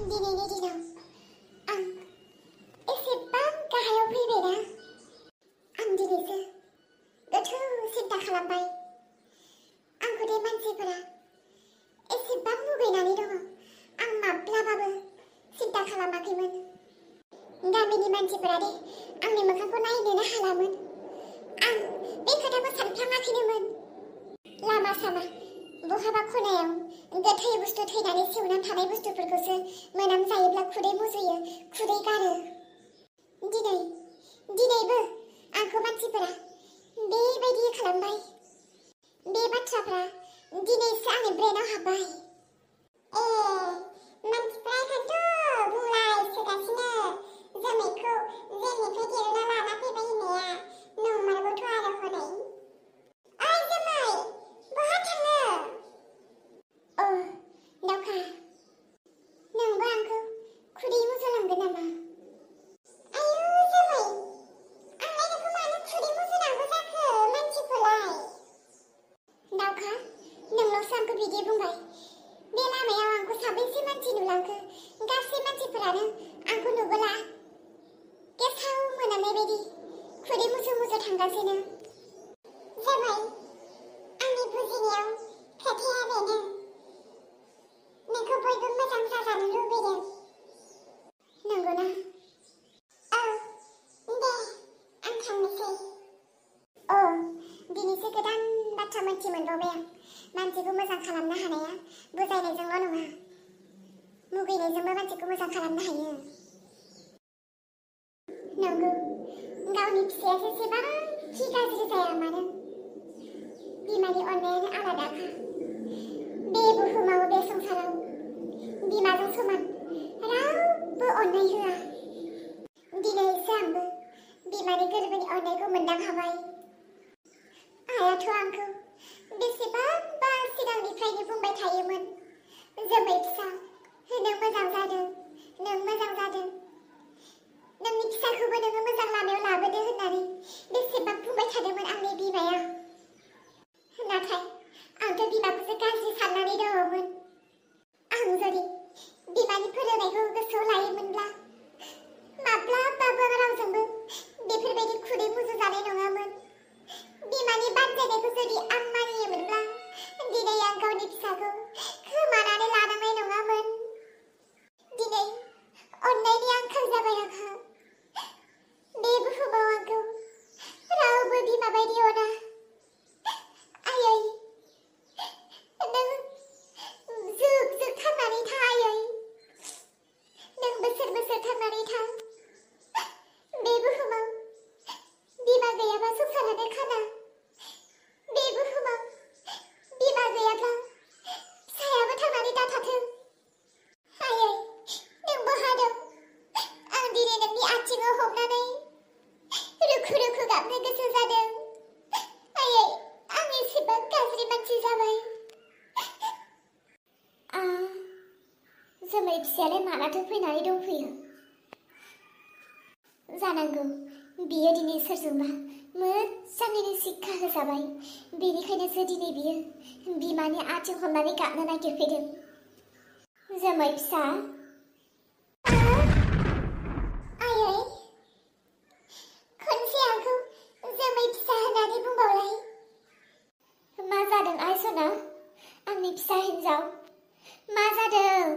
दिनैनि दिनाव आं एसेबां गाहायाव फैबायना आं दिनैसो गोथौ सिन्ता खालामबाय। आंखौ दे मानसिफोरा एसेबां मुगैनानै दङ आं माब्लाबाबो सिन्ता खालामाखैमोन। गामिनि मानसिफोरा दे आंनि मोखांखौ नायनोनो हालामोन। आं बे खोथाखौ सानफ्लाङाखैनोमोन। लामा सामा बहाबा खनायाव गोथै बुस्थु थैनानै सेवनानै थानाय बुस्थुफोरखौसो मोनामजायोब्ला खुदै मुजुयो, खुदै गारो। दिनैबो आंखौ मानसिफोरा बेबायदि खालामबाय। बे बाथ्राफ्रा दिनैसो आंनि ब्रेनाव हाबबाय। मानसिफ्रा एखायनोथ' बुंलायसोगासिनो जोमैखौ जेनिफ्राय दिरुना लाना फैबाय होननाया नंमारगौथ' आरो हनै। ओइ जोमै, बहा थाङो? दावखा, नोंबो आंखौ खुदै मुजुलांगोन नामा? आयु जोमै, आंलाय नोंखौ मानो खुदै मुजुनांगौ जाखो मानसिखौलाय? दावखा, नोंनावसो आंखौ बिदि बुंबाय। बे लामायाव आंखौ साबैसे मानसि नुलांखो? गासै मानसिफोरानो आंखौ नुबोला गेसाव मोनामनाय बायदि खुदै मुजु मुजु थांगासिनो। जोमै, आंनि बुजिनायाव खोथाया बेनो, नोंखौ बयबो मोजां जाजानो लुबैदों। नंगौना? औ, दे आं थांनोसै। दिनैसो गोदान बाथ्रा मोनथि मोनबावबाय आं। मानसिखौ मोजां खालामनो हानाया बुजायनायजोंल' नङा, मुगैनायजोंबो मानसिखौ मोजां खालामनो हायो। नंगौ, गावनि फिसाया जेसेबांखि गाज्रि जाया मानो बिमानि अननायानो आलादाखा। बे बुहुमाव, बे संसाराव बिमाजों समान रावबो अननाय होआ। दिनैसो आंबो बिमानि गोरबोनि अननायखौ मोनदां हाबाय। आइयाथ' आंखौ बेसेबांबा सिगांनिफ्रायनो बुंबाय थायोमोन, जोमै फिसा, नों मोजां जादों, नों मोजां जादों, नोंनि फिसाखौबो नोङो मोजां लामायाव लाबोदो होननानै बेसेबां बुंबाय थादोंमोन आंनि बिमाया। नाथाय आंथ' बिमाखौसो गाज्रि साननानै दङमोन। आं जुदि बिमानि फोरोंनायखौ गोसोआव लायोमोनब्ला माब्लाबाबो रावजोंबो बेफोरबायदि खुदै मुजुजानाय नङामोन। बिमानि बानजायनायखौ जुदि आं मानियोमोनब्ला दिनै आं गावनि फिसाखौ खोमानानै लानांनाय नङामोन। दिनै अननायनि आंखाल जाबाय आंहा। बे बुहुमाव आंखौ रावबो बिमा बायदि अना। आयै, नों जुग जुग थांनानै था आयै। नों बोसोर बोसोर थांनानै था। बे बुहुमाव बिमा गैयाबा संसारानो खाना। बे बुहुमाव बिमा गैयाब्ला फिसायाबो थांनानै दाथाथों। आयै, नों बहा दं? आं दिनै नोंनि आथिङाव हमनानै रुखु रुखु गाबनो गोसो जादों। आयै, आं एसेबां गाज्रि मानसि जाबाय। जोमै फिसायालाय मालाथो फैनानै दंफैयो? जानांगौ बियो दिनै सोरजोंबा मोजाङैनो सिक्का होजाबाय। बेनिखायनोसो दिनै बियो बिमानि आथिं हमनानै गाबनो नागिरफैदों। जोमै फिसा। आयै, खनसे आंखौ जोमै फिसा होननानै बुंबावलाय। मा जादों आइ सना? आंनि फिसा हिन्जाव, मा जादों?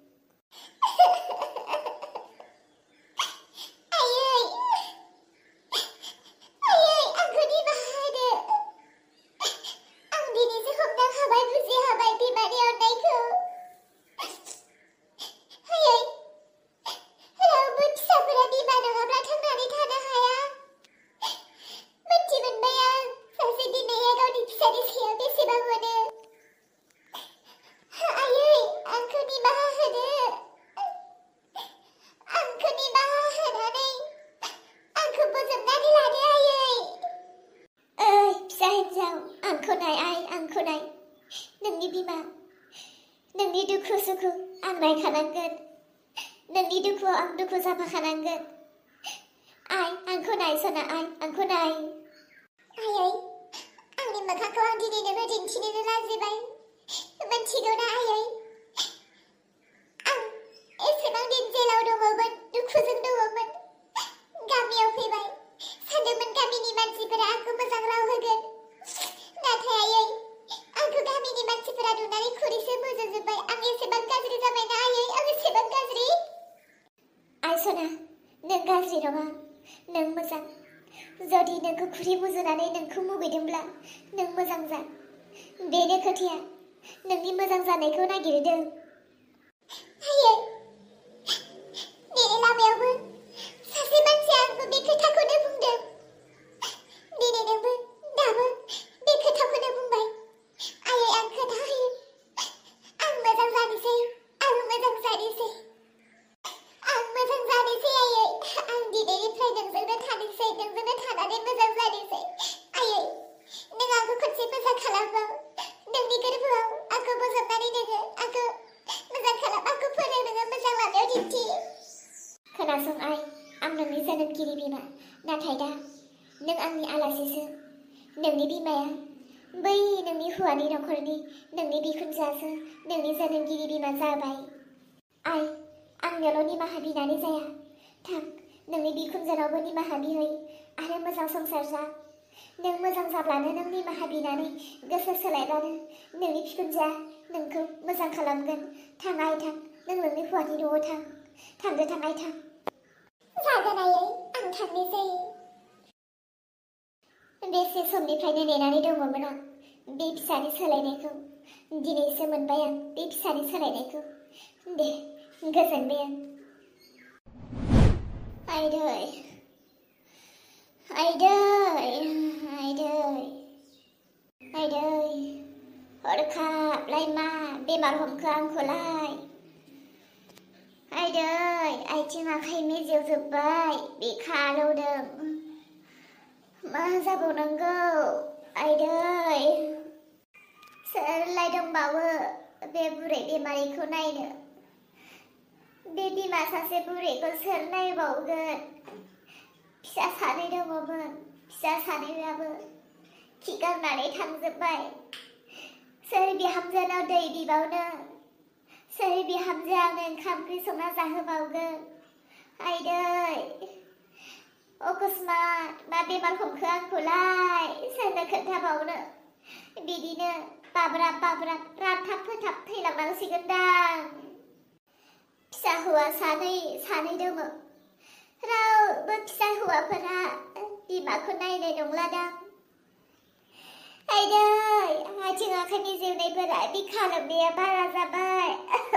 नोंनि बिमा, नोंनि दुखु सुखु आं नायखानांगोन। नोंनि दुखुआव आं दुखु जाफाखानांगोन। आइ, आंखौ नाय सना, आइ, आंखौ नाय। आयै, आंनि मोखांखौ आं दिनै नोंनो दिन्थिनोनो लाजिबाय। मिथिगौना आयै, आं सना नों गाज्रि नङा नों मोजां जुदि नोंखौ खुरि मुजुनानै नोंखौ मुगैदोंब्ला नों मोजां जा बेनो खोथाया नोंनि मोजां जानायखौ नागिरदों आयै दिनै लामायावबो सासे मानसिया आंखौ बे खोथाखौनो बुंदों दिनै नोंबो दाबो बे खोथाखौनो बुंबाय आयै आं खोथा होयो आं मोजां जानोसै आं मोजां जानोसै आं मोजां जानोसै आयै आं दिनैनिफ्राय नोंजोंनो थानोसै नोंजोंनो थानानै मोजां जानोसै आयै नों आंखौ खनसे मोजां खालामबाव नोंनि गोरबोआव आंखौ बोजबनानै नोङो आंखौ मोजां खालाम आंखौ फोरों नोङो मोजां लामायाव दिन्थि खोनासं आइ आं नोंनि जोनोमगिरि बिमा नाथाय दा नों आंनि आलासिसो नोंनि बिमाया बै नोंनि हौवानि नखरनि नोंनि बिखुनजोआसो नोंनि जोनोमगिरि बिमा जाबाय आइ आंनियावल' निमाहा बिनानै जाया थां नोंनि बिखुनजोनावबो निमाहा बिहै आरो मोजां संसार जा नों मोजां जाब्लानो नों निमाहा बिनानै गोसो सोलायब्लानो नोंनि बिखुनजोआ नोंखौ मोजां खालामगोन थां आइ थां नों नोंनि हौवानि न'आव थां थांदो थां आइ थां जागोन आयै आं थांनोसै बेसे समनिफ्रायनो नेनानै दङमोन आं बे फिसानि सोलायनायखौ दिनैसो मोनबाय आं बे फिसानि सोलायनायखौ दे गोजोनबाय आं आइदै आइदै आइदै आइदै हरखाबलाय मा बेमार हमखो आंखौलाय आइदै आथिं आखाइ मेजेवजोब्बाय बिखा आलौदों मा जाबावनांगौ आइदै सोरलाय दंबावो बे बुरै बेमारिखौ नायनो बे बिमा सासे बुरैखौ सोर नायबावगोन फिसा सानै दङमोन फिसा सानैयाबो खिगारनानै थांजोब्बाय सोर बिहामजोनाव दै बिबावनो सोर बिहामजो आंनो ओंखाम ओंख्रि संना जाहोबावगोन आइदै अकस्मात मा बेमार हमखो आंखौलाय सोरनो खोन्थाबावनो बिदिनो बाब्राब बाब्राब रानथाब फोथाब थैलांनांसिगोनदां फिसा हौवा सानै दङ रावबो फिसा हौवाफोरा बिमाखौ नायनाय नंलादां आइदै आथिं आखाइ मेजेवनायफोरा बिखा लोमनाया बारा जाबाय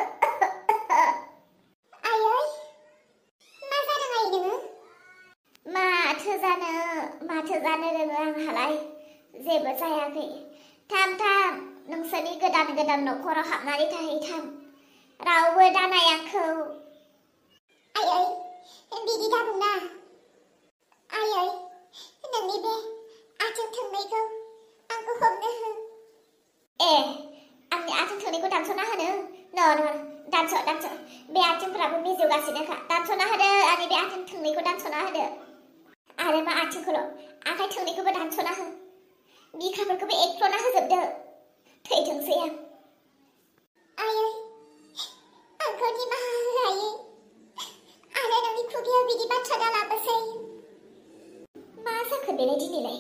आयै मा जादों आइ नोङो माथो जानो रोङो आंहालाय जेबो जायाखै थाम नोंसोरनि गोदान नखराव हाबनानै थाहैथां रावबो दानाय आंखौ आयै बिदि दाबुंना आयै नोंनि बे आथिं थोंनैखौ आंखौ हमनो हो ए आंनि आथिं थोंनैखौ दानस'ना होनो न दानस' बे आथिंफोराबो मिजौगासिनोखा दानस'ना होदो आंनि बे आथिं थोंनैखौ दानस'ना होदो आरो मा आथिंखौल' आखाइ थोंनैखौबो दानस'ना हो बिखाफोरखौबो एख्ल'ना होजोबदो थैथोंसै आं आयै आंखौ निमाहा हो आयै आरो नोंनि खुगायाव बिदि बाथ्रा दालाबोसै मा जाखो बेलाय दिनैलाय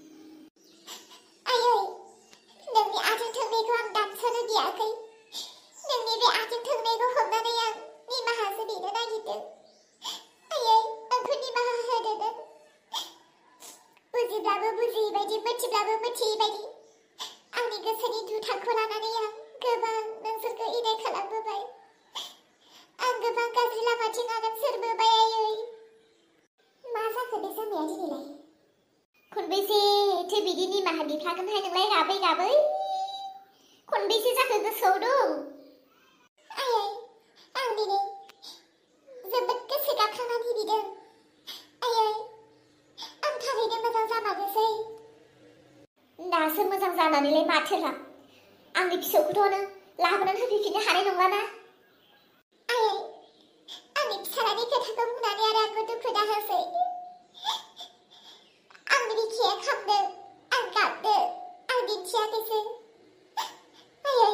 आयै नोंनि आथिं थोंनैखौ आं दानस'नो गियाखै नोंनि बे आथिं थोंनैखौ हमनानै आं निमाहासो बिनो नागिरदों आयै आंखौ निमाहा होदो नों बुजिब्लाबो बुजियै बायदि मिथिब्लाबो मिथियै बायदि आंनि गोसोनि दुथांखौ लानानै आं गोबां नोंसोरखौ इनाय खालामबोबाय आं गोबां गाज्रि लामाथिं आगान सुरबोबाय आयै मा जाखो बे जामाया दिनैलाय खनबेसेथो बिदि निमाहा बिफ्लागोनहाय नोंलाय गाबै खनबेसे जाखो गोसोआव दं आयै आं दिनै जोबोद गोसो गाबखांनानै बिदों आयै आं थारैनो मोजां जामारनोसै दासो मोजां जानानैलाय माथो लाब आंनि फिसौखौथ' नों लाबोनानै होफैफिननो हानाय नंलाना आयै आंनि फिसालानि खोथाखौ बुंनानै आरो आंखौ दुखु दाहोसै आंनि बिखाया खामदों आं गाबदों आं दिन्थियाखैसै आयै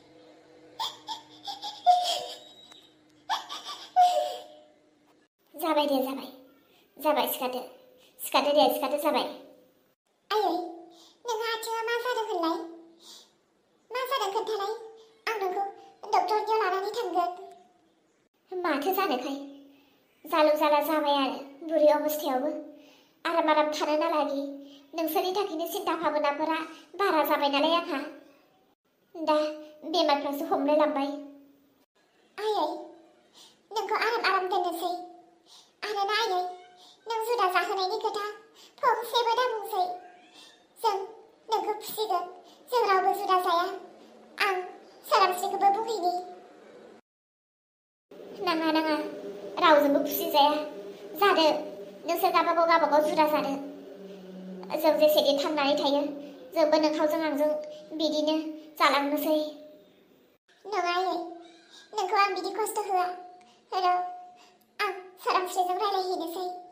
जाबाय दे जाबाय सिखारदो दे जाबाय आयै नोंहा आथिङा मा जादों होनलाय मा जादों खोन्थालाय आं नोंखौ डक्टरनियाव लानानै थांगोन माथो जानोखाय जालु जाला जाबाय आरो बुरि अबस्थायावबो आराम आराम थानो नालागि नोंसोरनि थाखायनो सिन्था भाबनाफोरा बारा जाबाय नालाय आंहा दा बेमारफ्रासो हमलाय लांबाय आयै नोंखौ आराम आराम दोननोसै आरो ना आयै नों जुदा जाहोनायनि खोथा फंसेबो दाबुंसै जों नोंखौ फिसिगोन जों रावबो जुदा जाया आं सोरांस्रिखौबो बुंहैनि नाङा नाङा रावजोंबो खुसिजाया जादो नोंसोर गाबागाव जुदा जादो जों जेसे दिन थांनानै थायो जोंबो नोंखावजों आंजों बिदिनो जालांनोसै नङा आयै नोंखौ आं बिदि खस्थ' होआ र' आं सोरांस्रिजों रायलायहैनोसै